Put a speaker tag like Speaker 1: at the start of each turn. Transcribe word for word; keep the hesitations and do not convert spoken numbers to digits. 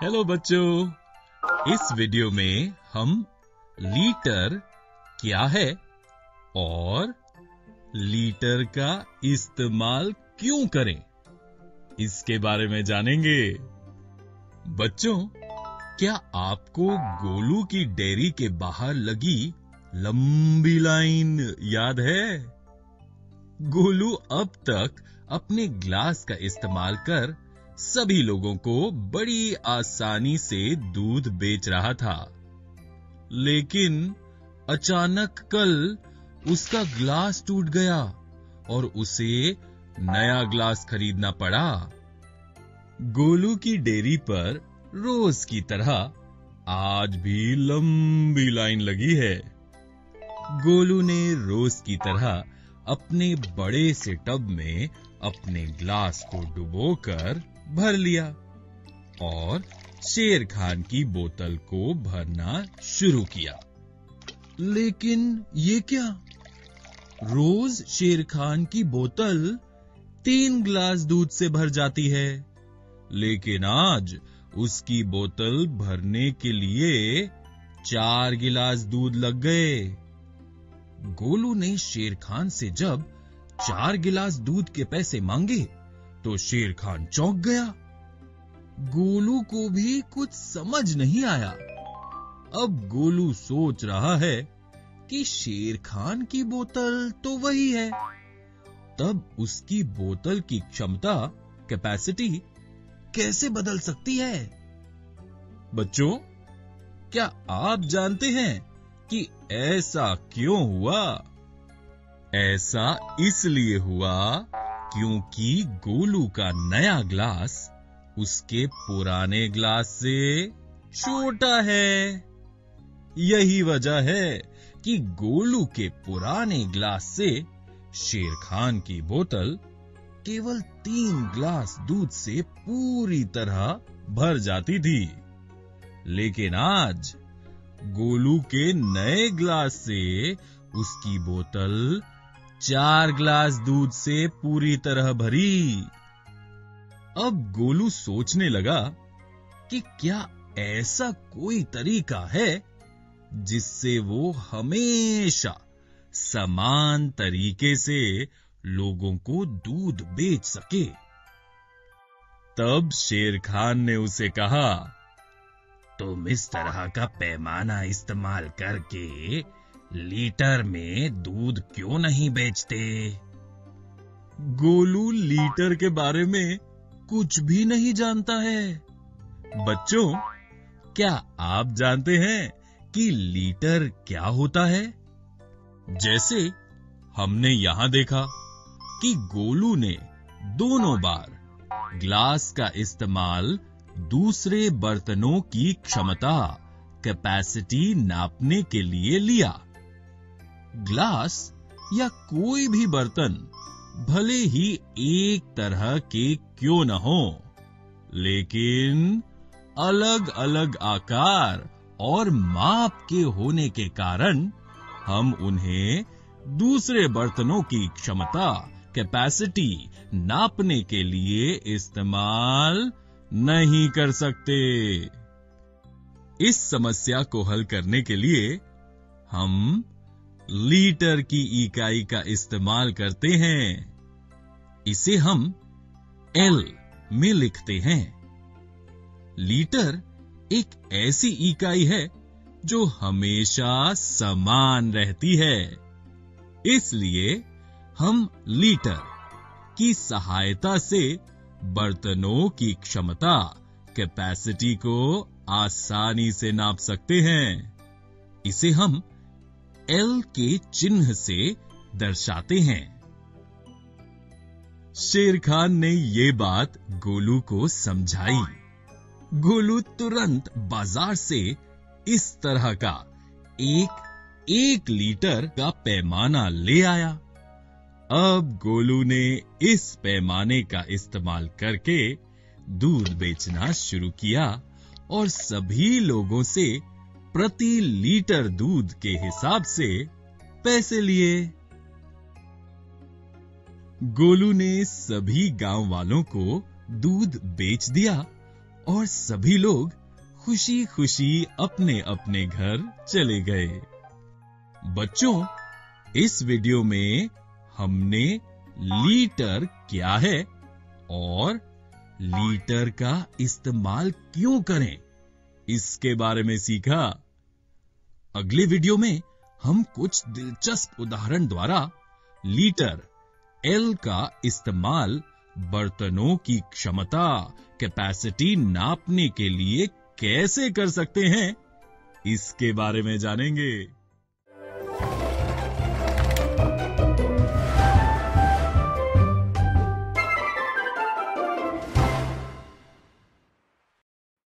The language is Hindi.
Speaker 1: हेलो बच्चों, इस वीडियो में हम लीटर क्या है और लीटर का इस्तेमाल क्यों करें, इसके बारे में जानेंगे। बच्चों, क्या आपको गोलू की डेयरी के बाहर लगी लंबी लाइन याद है? गोलू अब तक अपने ग्लास का इस्तेमाल कर सभी लोगों को बड़ी आसानी से दूध बेच रहा था, लेकिन अचानक कल उसका ग्लास टूट गया और उसे नया ग्लास खरीदना पड़ा। गोलू की डेयरी पर रोज की तरह आज भी लंबी लाइन लगी है। गोलू ने रोज की तरह अपने बड़े से टब में अपने ग्लास को डुबोकर भर लिया और शेर खान की बोतल को भरना शुरू किया। लेकिन ये क्या? रोज शेर खान की बोतल तीन गिलास दूध से भर जाती है, लेकिन आज उसकी बोतल भरने के लिए चार गिलास दूध लग गए। गोलू ने शेर खान से जब चार गिलास दूध के पैसे मांगे तो शेर खान चौंक गया। गोलू को भी कुछ समझ नहीं आया। अब गोलू सोच रहा है कि शेर खान की बोतल तो वही है, तब उसकी बोतल की क्षमता, कैपेसिटी कैसे बदल सकती है? बच्चों, क्या आप जानते हैं कि ऐसा क्यों हुआ? ऐसा इसलिए हुआ क्योंकि गोलू का नया ग्लास उसके पुराने ग्लास से छोटा है। यही वजह है कि गोलू के पुराने ग्लास से शेर खान की बोतल केवल तीन ग्लास दूध से पूरी तरह भर जाती थी, लेकिन आज गोलू के नए ग्लास से उसकी बोतल चार ग्लास दूध से पूरी तरह भरी। अब गोलू सोचने लगा कि क्या ऐसा कोई तरीका है जिससे वो हमेशा समान तरीके से लोगों को दूध बेच सके। तब शेर खान ने उसे कहा, तुम इस तरह का पैमाना इस्तेमाल करके लीटर में दूध क्यों नहीं बेचते? गोलू लीटर के बारे में कुछ भी नहीं जानता है। बच्चों, क्या आप जानते हैं कि लीटर क्या होता है? जैसे हमने यहां देखा कि गोलू ने दोनों बार ग्लास का इस्तेमाल दूसरे बर्तनों की क्षमता, कैपेसिटी नापने के लिए लिया। ग्लास या कोई भी बर्तन भले ही एक तरह के क्यों न हो, लेकिन अलग अलग आकार और माप के होने के कारण हम उन्हें दूसरे बर्तनों की क्षमता, कैपेसिटी नापने के लिए इस्तेमाल नहीं कर सकते। इस समस्या को हल करने के लिए हम लीटर की इकाई का इस्तेमाल करते हैं। इसे हम एल में लिखते हैं। लीटर एक ऐसी इकाई है जो हमेशा समान रहती है, इसलिए हम लीटर की सहायता से बर्तनों की क्षमता, कैपेसिटी को आसानी से नाप सकते हैं। इसे हम एल के चिन्ह से दर्शाते हैं। शेर खान ने ये बात गोलू को समझाई। गोलू तुरंत बाजार से इस तरह का एक एक लीटर का पैमाना ले आया। अब गोलू ने इस पैमाने का इस्तेमाल करके दूध बेचना शुरू किया और सभी लोगों से प्रति लीटर दूध के हिसाब से पैसे लिए। गोलू ने सभी गांव वालों को दूध बेच दिया और सभी लोग खुशी खुशी अपने अपने घर चले गए। बच्चों, इस वीडियो में हमने लीटर क्या है और लीटर का इस्तेमाल क्यों करें इसके बारे में सीखा। अगले वीडियो में हम कुछ दिलचस्प उदाहरण द्वारा लीटर एल का इस्तेमाल बर्तनों की क्षमता कैपेसिटी नापने के लिए कैसे कर सकते हैं इसके बारे में जानेंगे।